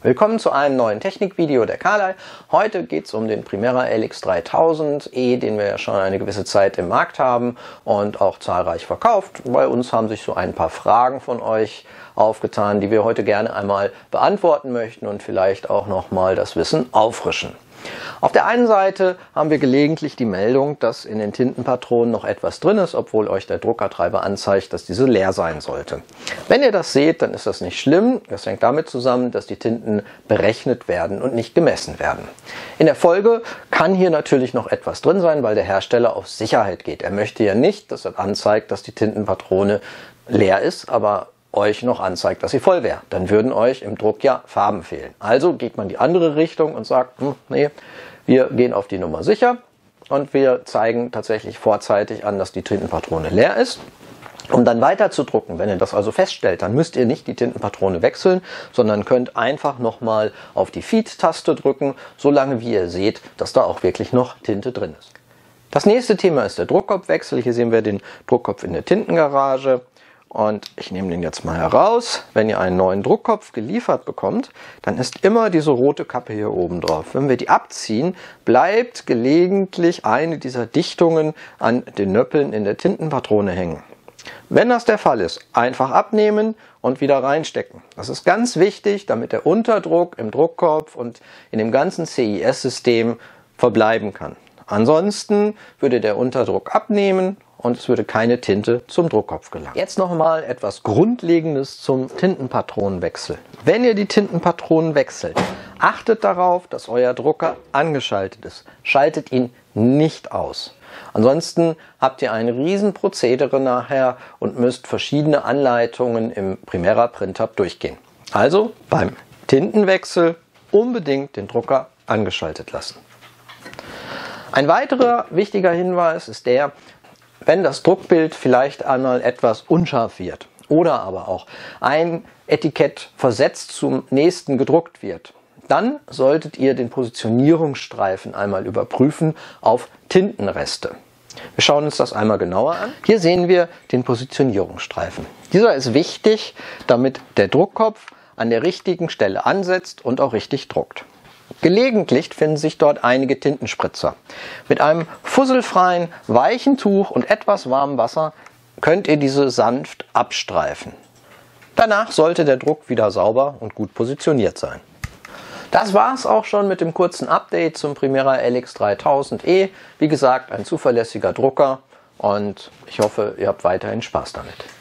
Willkommen zu einem neuen Technikvideo der Carlyle. Heute geht es um den Primera LX3000E, den wir ja schon eine gewisse Zeit im Markt haben und auch zahlreich verkauft. Bei uns haben sich so ein paar Fragen von euch aufgetan, die wir heute gerne einmal beantworten möchten und vielleicht auch nochmal das Wissen auffrischen. Auf der einen Seite haben wir gelegentlich die Meldung, dass in den Tintenpatronen noch etwas drin ist, obwohl euch der Druckertreiber anzeigt, dass diese leer sein sollte. Wenn ihr das seht, dann ist das nicht schlimm. Das hängt damit zusammen, dass die Tinten berechnet werden und nicht gemessen werden. In der Folge kann hier natürlich noch etwas drin sein, weil der Hersteller auf Sicherheit geht. Er möchte ja nicht, dass er anzeigt, dass die Tintenpatrone leer ist, aber euch noch anzeigt, dass sie voll wäre. Dann würden euch im Druck ja Farben fehlen. Also geht man die andere Richtung und sagt, nee, wir gehen auf die Nummer sicher und wir zeigen tatsächlich vorzeitig an, dass die Tintenpatrone leer ist. Um dann weiter zu drucken, wenn ihr das also feststellt, dann müsst ihr nicht die Tintenpatrone wechseln, sondern könnt einfach nochmal auf die Feed-Taste drücken, solange wie ihr seht, dass da auch wirklich noch Tinte drin ist. Das nächste Thema ist der Druckkopfwechsel. Hier sehen wir den Druckkopf in der Tintengarage. Und ich nehme den jetzt mal heraus. Wenn ihr einen neuen Druckkopf geliefert bekommt, dann ist immer diese rote Kappe hier oben drauf. Wenn wir die abziehen, bleibt gelegentlich eine dieser Dichtungen an den Nöppeln in der Tintenpatrone hängen. Wenn das der Fall ist, einfach abnehmen und wieder reinstecken. Das ist ganz wichtig, damit der Unterdruck im Druckkopf und in dem ganzen CIS-System verbleiben kann. Ansonsten würde der Unterdruck abnehmen und es würde keine Tinte zum Druckkopf gelangen. Jetzt nochmal etwas Grundlegendes zum Tintenpatronenwechsel. Wenn ihr die Tintenpatronen wechselt, achtet darauf, dass euer Drucker angeschaltet ist. Schaltet ihn nicht aus. Ansonsten habt ihr ein Riesenprozedere nachher und müsst verschiedene Anleitungen im Primera Printer durchgehen. Also beim Tintenwechsel unbedingt den Drucker angeschaltet lassen. Ein weiterer wichtiger Hinweis ist der, wenn das Druckbild vielleicht einmal etwas unscharf wird oder aber auch ein Etikett versetzt zum nächsten gedruckt wird, dann solltet ihr den Positionierungsstreifen einmal überprüfen auf Tintenreste. Wir schauen uns das einmal genauer an. Hier sehen wir den Positionierungsstreifen. Dieser ist wichtig, damit der Druckkopf an der richtigen Stelle ansetzt und auch richtig druckt. Gelegentlich finden sich dort einige Tintenspritzer. Mit einem fusselfreien, weichen Tuch und etwas warmem Wasser könnt ihr diese sanft abstreifen. Danach sollte der Druck wieder sauber und gut positioniert sein. Das war es auch schon mit dem kurzen Update zum Primera LX3000E. Wie gesagt, ein zuverlässiger Drucker und ich hoffe, ihr habt weiterhin Spaß damit.